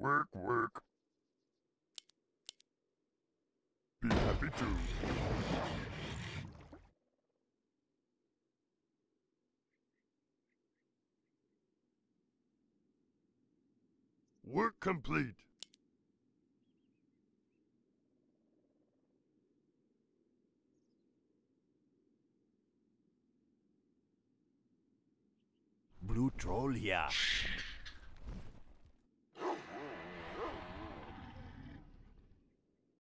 Work, work. Be happy too. Work complete. Blue troll here.